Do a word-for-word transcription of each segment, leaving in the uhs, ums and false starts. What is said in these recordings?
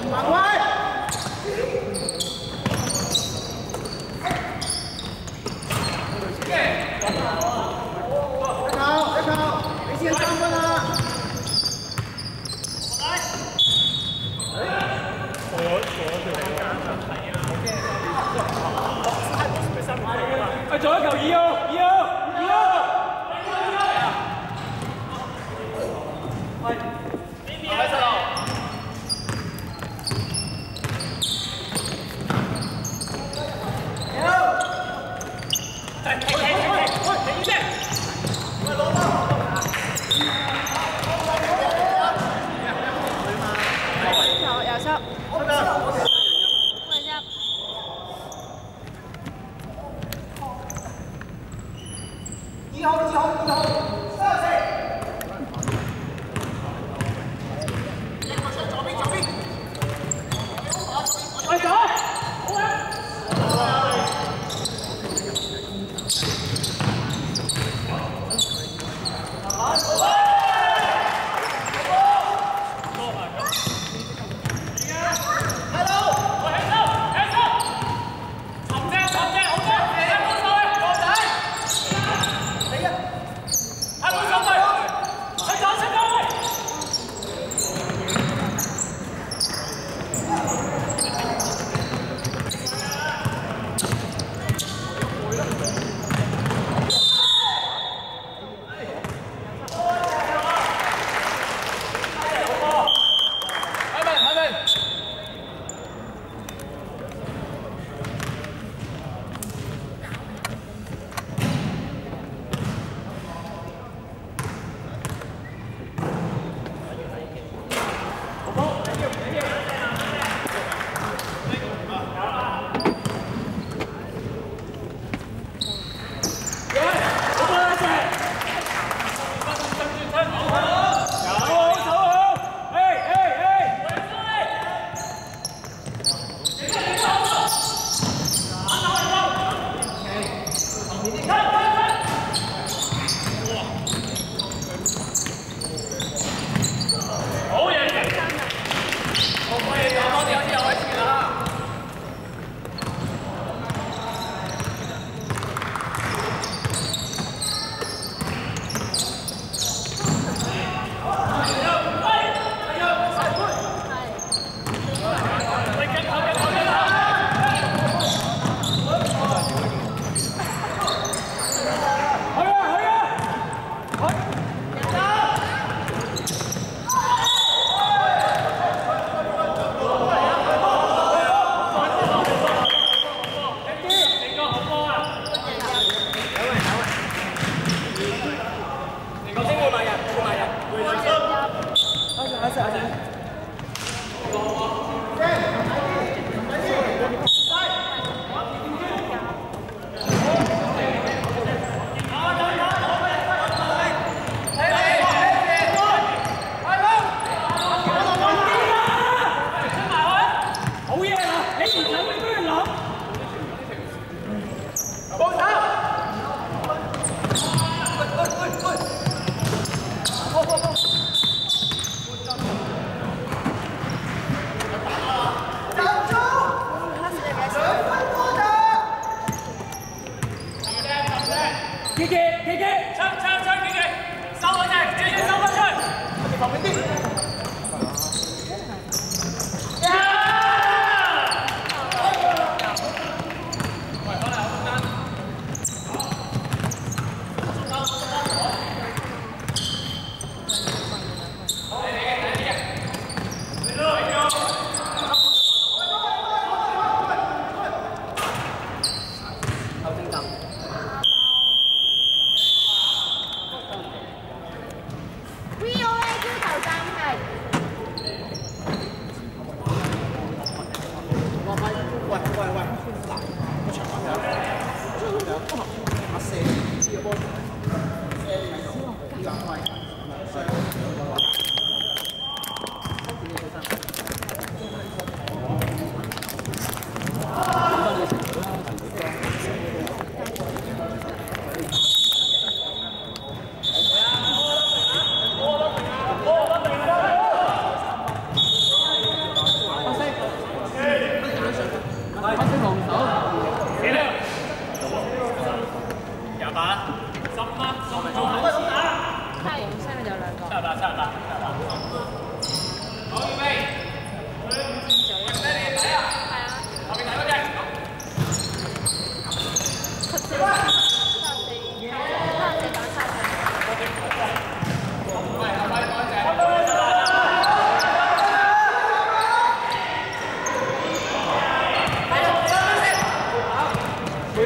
马快！再跑，再跑，没先三分了。我我哎，左一球二號，二號，二號。係。開始啦！ 一號，一號，一號，上去！左邊，左邊。快走！好啊！Hello！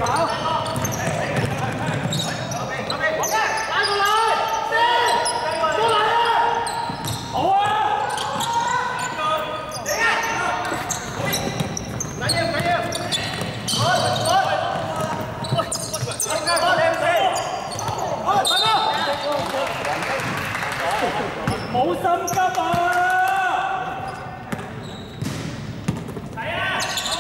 冇心急啊！係啊！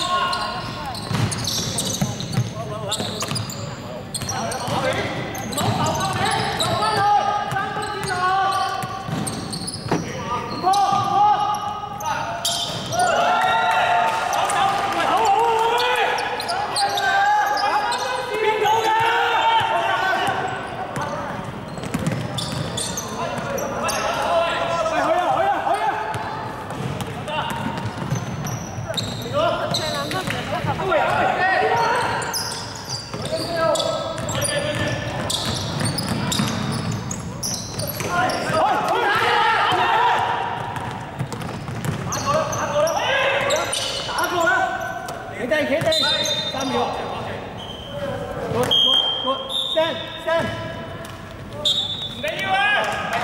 企定企定，三秒。Good good good stand stand。唔緊要啊！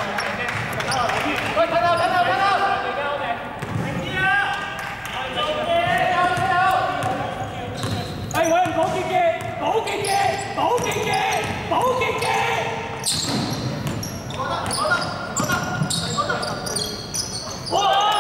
喂，睇到睇到睇到。停啲啊！做嘢，加油！係揾人保潔嘅，保潔嘅，保潔嘅，保潔嘅。我得，我得，我得，我得。哇！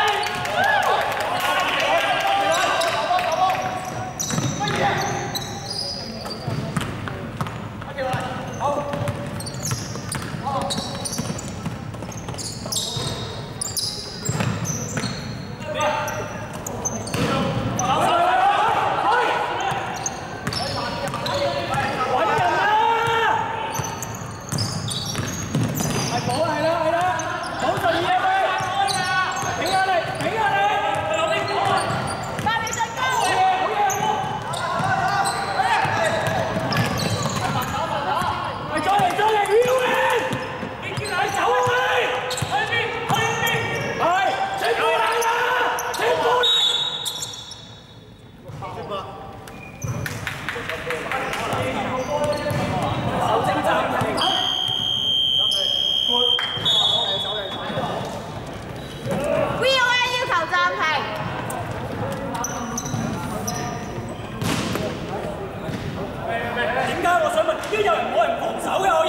邊有人冇人防守嘅可以？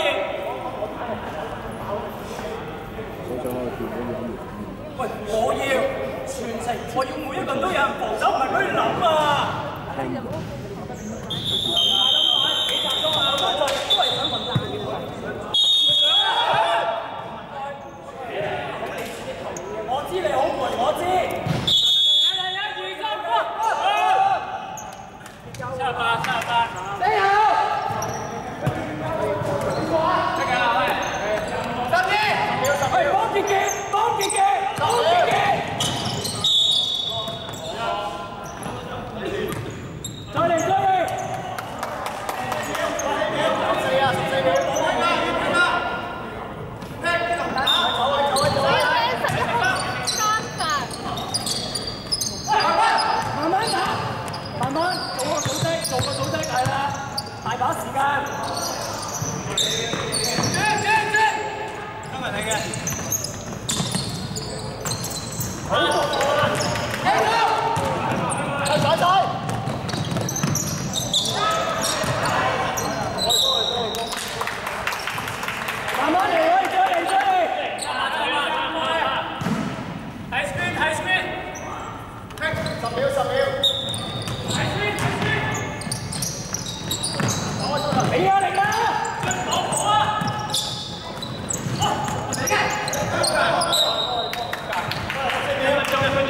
喂，我要全程，我要每一個人都有人防守，唔係俾你諗啊！幾集中啊？都係都係想混蛋嘅喎。我知你好攰，我知。一、二、三、go！三十八，三十八。死好！ 係幫傑傑，幫傑傑，幫傑傑，再嚟再嚟，十四啊，十四秒，睇啦，睇啦，聽呢度打，走啊走啊走啊，十一分，三分，慢慢慢慢打，慢慢做個組織，做個組織係啦，大把時間。 嚟嘅，好，起手，再再再，慢慢嚟，可以再嚟再嚟，睇 screen 睇 screen， 十秒十秒，睇 screen 睇 screen， 俾壓力啦，好好啊！ Hãy subscribe cho kênh Ghiền Mì Gõ để không bỏ lỡ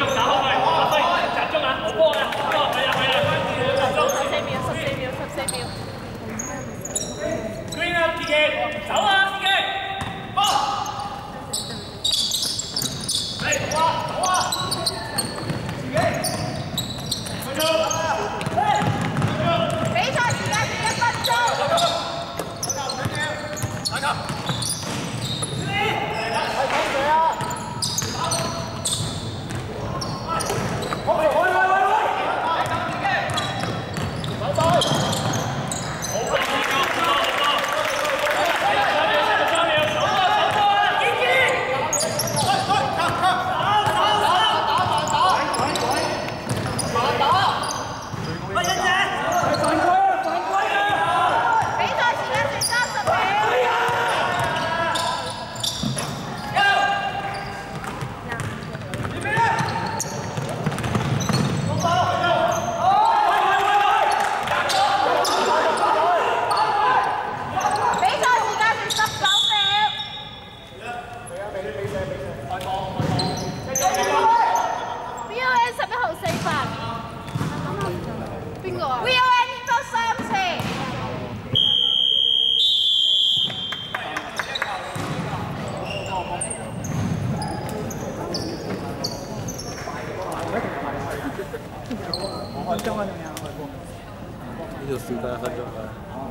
鐘啊？仲有？ 呢度少得一分鐘啦。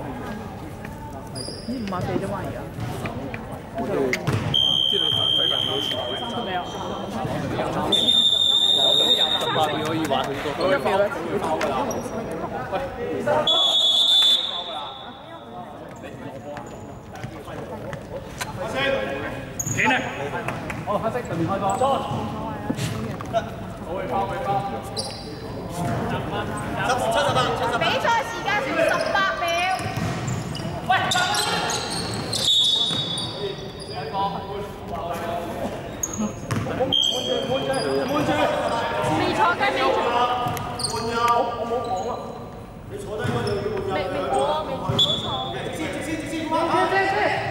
咦，五啊四啫嘛而家。 我哋即係你最近好似出未啊？ 十八秒可以玩好多。 一秒咧。 幾呢？好，黑色對面開波。好嘅，包嘅包。七十八，七十八。 比賽時間剩十八秒。喂！未坐雞未坐。換呀！我冇講啊。你坐低嗰度要換呀。未未坐啊，未坐坐。直先直先直先，慢慢。直先。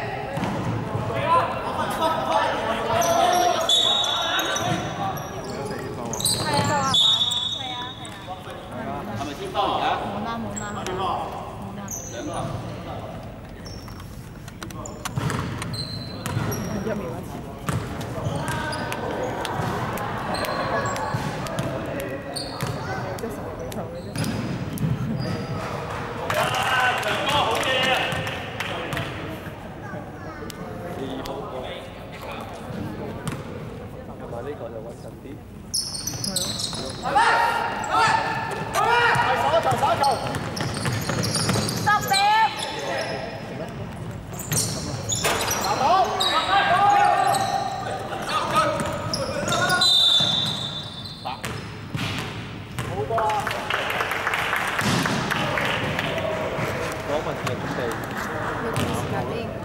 冇啦冇啦，冇啦。一秒一次。即係十幾球嘅啫。 好嘢啊！ 同埋呢個就穩陣啲。 係咯。 手一球，手一球。 十秒。 拿到。好波啊！ 講問題準備。 要點時間先？